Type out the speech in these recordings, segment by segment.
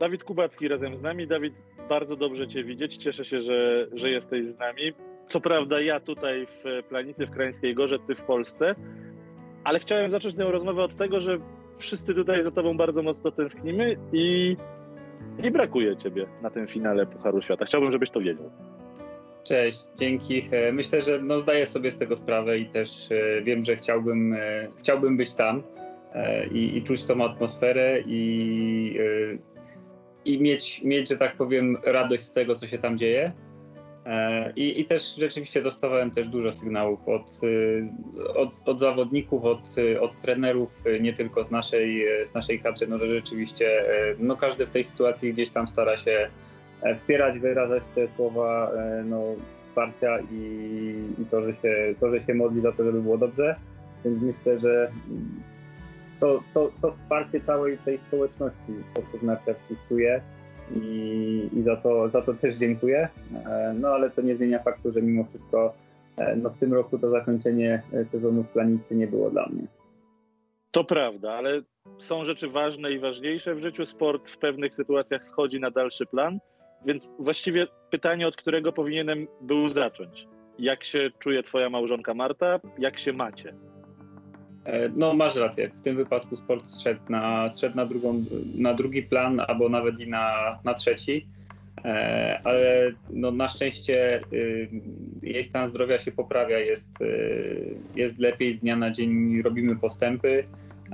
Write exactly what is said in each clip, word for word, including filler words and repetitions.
Dawid Kubacki razem z nami. Dawid, bardzo dobrze Cię widzieć. Cieszę się, że, że jesteś z nami. Co prawda ja tutaj w Planicy, w Krańskiej Gorze, Ty w Polsce, ale chciałem zacząć tę rozmowę od tego, że wszyscy tutaj za Tobą bardzo mocno tęsknimy i, i brakuje Ciebie na tym finale Pucharu Świata. Chciałbym, żebyś to wiedział. Cześć, dzięki. Myślę, że no zdaję sobie z tego sprawę i też wiem, że chciałbym, chciałbym być tam i, i czuć tą atmosferę i, i mieć, mieć, że tak powiem, radość z tego, co się tam dzieje. I, i też rzeczywiście dostawałem też dużo sygnałów od, od, od zawodników, od, od trenerów, nie tylko z naszej, z naszej kadry, no, że rzeczywiście no, każdy w tej sytuacji gdzieś tam stara się wspierać, wyrażać te słowa no, wsparcia i, i to, że się, to, że się modli za to, żeby było dobrze. Więc myślę, że to, to, to wsparcie całej tej społeczności w sposób narciarski czuję i, i za, to, za to też dziękuję. No ale to nie zmienia faktu, że mimo wszystko no, w tym roku to zakończenie sezonu w Planicy nie było dla mnie. To prawda, ale są rzeczy ważne i ważniejsze w życiu. Sport w pewnych sytuacjach schodzi na dalszy plan. Więc właściwie pytanie, od którego powinienem był zacząć. Jak się czuje Twoja małżonka Marta? Jak się macie? No masz rację. W tym wypadku sport zszedł na, zszedł na, drugą, na drugi plan, albo nawet i na, na trzeci. Ale no, na szczęście jej stan zdrowia się poprawia. Jest, jest lepiej z dnia na dzień, robimy postępy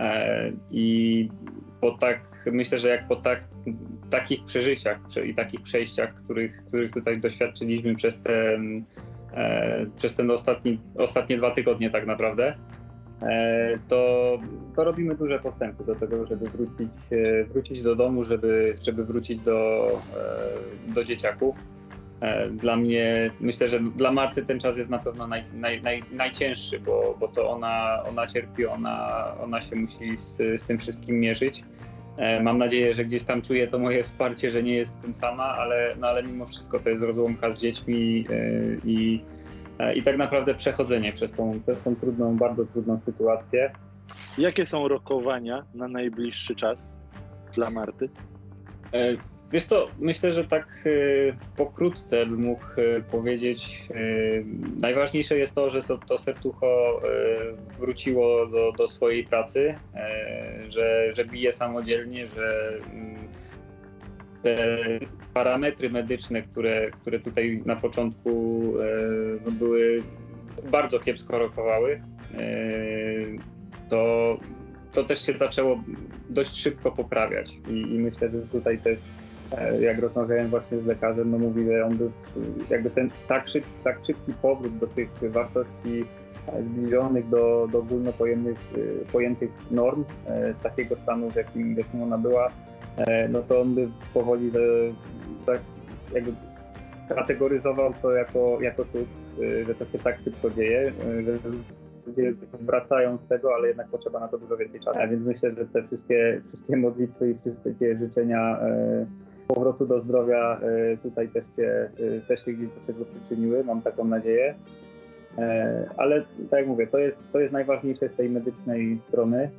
i po tak, myślę, że jak po tak, takich przeżyciach i takich przejściach, których, których tutaj doświadczyliśmy przez ten, e, przez ten ostatni, ostatnie dwa tygodnie tak naprawdę, e, to, to robimy duże postępy do tego, żeby wrócić, e, wrócić do domu, żeby, żeby wrócić do, e, do dzieciaków. E, dla mnie, myślę, że dla Marty ten czas jest na pewno naj, naj, naj, najcięższy, bo, bo to ona, ona cierpi, ona, ona się musi z, z tym wszystkim mierzyć. E, mam nadzieję, że gdzieś tam czuje to moje wsparcie, że nie jest w tym sama, ale, no, ale mimo wszystko to jest rozłąka z dziećmi e, i, e, i tak naprawdę przechodzenie przez tą, przez tą trudną, bardzo trudną sytuację. Jakie są rokowania na najbliższy czas dla Marty? E, Wiesz co, myślę, że tak y, pokrótce bym mógł y, powiedzieć, y, najważniejsze jest to, że to serducho y, wróciło do, do swojej pracy, y, że, że bije samodzielnie, że y, te parametry medyczne, które, które tutaj na początku y, no były bardzo kiepsko rokowały, y, to, to też się zaczęło dość szybko poprawiać i, i myślę, że tutaj też jak rozmawiałem właśnie z lekarzem, no mówi, że on był jakby ten tak szybki, tak szybki powrót do tych wartości zbliżonych do, do ogólnopojętych pojętych norm, z takiego stanu, w jakim, w jakim ona była, no to on by powoli tak jakby kategoryzował to jako, jako cud, że to się tak szybko dzieje, że ludzie wracają z tego, ale jednak potrzeba na to dużo więcej czasu. A więc myślę, że te wszystkie, wszystkie modlitwy i wszystkie życzenia powrotu do zdrowia tutaj też się, też się gdzieś do tego przyczyniły, mam taką nadzieję. Ale tak jak mówię, to jest, to jest najważniejsze z tej medycznej strony.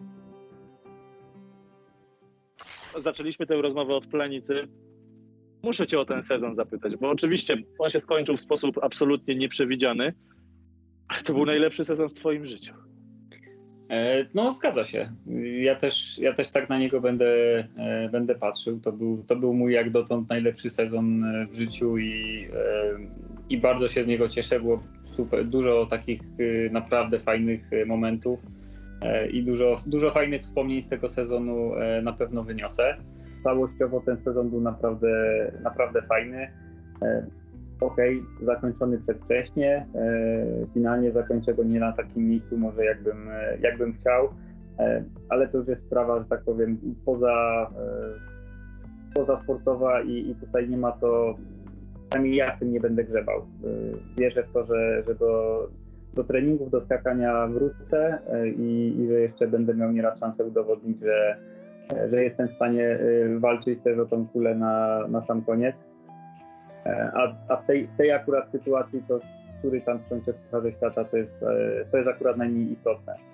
Zaczęliśmy tę rozmowę od Planicy. Muszę Cię o ten sezon zapytać, bo oczywiście on się skończył w sposób absolutnie nieprzewidziany, ale to był najlepszy sezon w Twoim życiu. No zgadza się. Ja też, ja też tak na niego będę, będę patrzył. To był, to był mój jak dotąd najlepszy sezon w życiu i, i bardzo się z niego cieszę. Było super, dużo takich naprawdę fajnych momentów i dużo, dużo fajnych wspomnień z tego sezonu na pewno wyniosę. Całościowo ten sezon był naprawdę, naprawdę fajny. Okej, okay, zakończony przedwcześnie, e, finalnie zakończę go nie na takim miejscu może jakbym, jakbym chciał, e, ale to już jest sprawa, że tak powiem, poza, e, poza sportowa i, i tutaj nie ma co, przynajmniej ja w tym nie będę grzebał. E, wierzę w to, że, że do, do treningów, do skakania wrócę e, i, i że jeszcze będę miał nieraz szansę udowodnić, że, e, że jestem w stanie e, walczyć też o tą kulę na, na sam koniec. A, a w, tej, w tej akurat sytuacji to, który tam skończy w Pucharze Świata, to jest, to jest akurat najmniej istotne.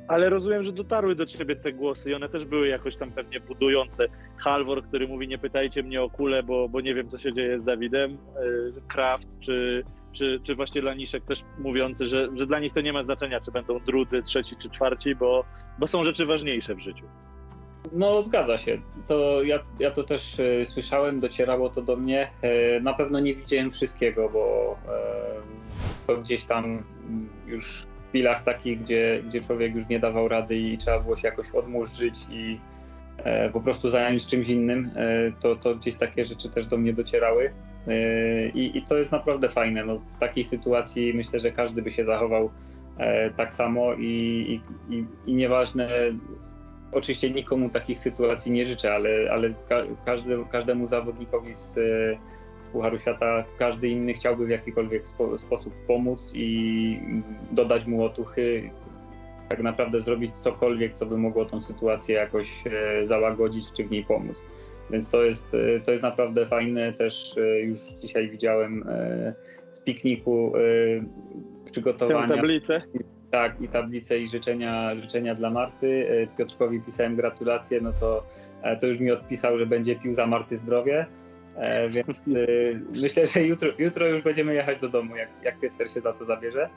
Ale rozumiem, że dotarły do ciebie te głosy i one też były jakoś tam pewnie budujące. Halvor, który mówi, nie pytajcie mnie o kulę, bo, bo nie wiem, co się dzieje z Dawidem. Kraft, czy, czy, czy właśnie Laniszek też mówiący, że, że dla nich to nie ma znaczenia, czy będą drudzy, trzeci czy czwarci, bo, bo są rzeczy ważniejsze w życiu. No zgadza się. To ja, ja to też e, słyszałem, docierało to do mnie. E, na pewno nie widziałem wszystkiego, bo e, to gdzieś tam już w chwilach takich, gdzie, gdzie człowiek już nie dawał rady i trzeba było się jakoś odmurzyć i e, po prostu zająć czymś innym, e, to, to gdzieś takie rzeczy też do mnie docierały. E, i, I to jest naprawdę fajne. No, w takiej sytuacji myślę, że każdy by się zachował e, tak samo i, i, i, i nieważne. Oczywiście nikomu takich sytuacji nie życzę, ale, ale ka każdy, każdemu zawodnikowi z, z Pucharu Świata, każdy inny chciałby w jakikolwiek spo sposób pomóc i dodać mu otuchy, tak naprawdę zrobić cokolwiek, co by mogło tą sytuację jakoś załagodzić czy w niej pomóc. Więc to jest, to jest naprawdę fajne. Też już dzisiaj widziałem z pikniku przygotowania. Tę tablicę. Tak, i tablice i życzenia, życzenia dla Marty. Piotrkowi pisałem gratulacje, no to, to już mi odpisał, że będzie pił za Marty zdrowie, więc myślę, że jutro, jutro już będziemy jechać do domu, jak, jak Piotr się za to zabierze.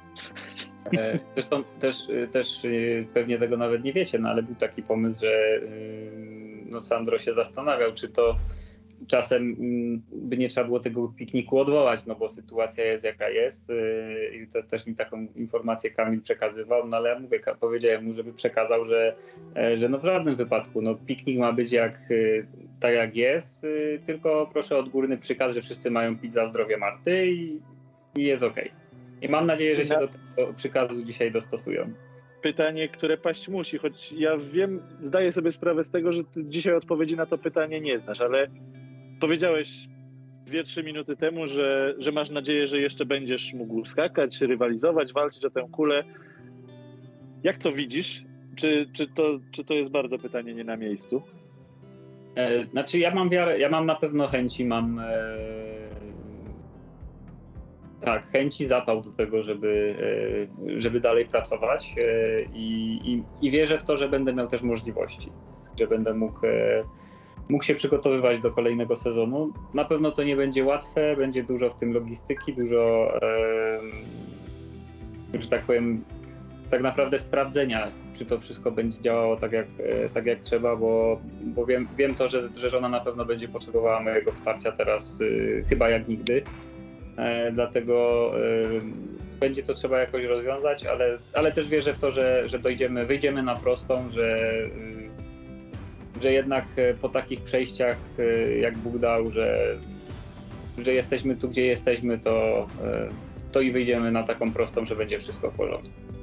Zresztą też, też pewnie tego nawet nie wiecie, no ale był taki pomysł, że no Sandro się zastanawiał, czy to czasem by nie trzeba było tego pikniku odwołać, no bo sytuacja jest jaka jest i to też mi taką informację Kamil przekazywał, no ale ja mówię, powiedziałem mu, żeby przekazał, że, że no w żadnym wypadku, no piknik ma być jak, tak jak jest, tylko proszę odgórny przykaz, że wszyscy mają pić za zdrowie Marty i, i jest okej. I mam nadzieję, że się do tego przykazu dzisiaj dostosują. Pytanie, które paść musi, choć ja wiem, zdaję sobie sprawę z tego, że ty dzisiaj odpowiedzi na to pytanie nie znasz, ale powiedziałeś dwie trzy minuty temu, że, że masz nadzieję, że jeszcze będziesz mógł skakać, rywalizować, walczyć o tę kulę. Jak to widzisz? Czy, czy, to, czy to jest bardzo pytanie nie na miejscu? E, znaczy ja mam wiarę, ja mam na pewno chęci, mam e, tak, chęci, zapał do tego, żeby, e, żeby dalej pracować e, i, i, i wierzę w to, że będę miał też możliwości, że będę mógł e, mógł się przygotowywać do kolejnego sezonu. Na pewno to nie będzie łatwe, będzie dużo w tym logistyki, dużo, e, że tak powiem, tak naprawdę sprawdzenia, czy to wszystko będzie działało tak jak, e, tak jak trzeba, bo, bo wiem, wiem to, że, że żona na pewno będzie potrzebowała mojego wsparcia teraz e, chyba jak nigdy. E, dlatego e, będzie to trzeba jakoś rozwiązać, ale, ale też wierzę w to, że, że dojdziemy, wyjdziemy na prostą, że e, że jednak po takich przejściach, jak Bóg dał, że, że jesteśmy tu, gdzie jesteśmy, to, to i wyjdziemy na taką prostą, że będzie wszystko w porządku.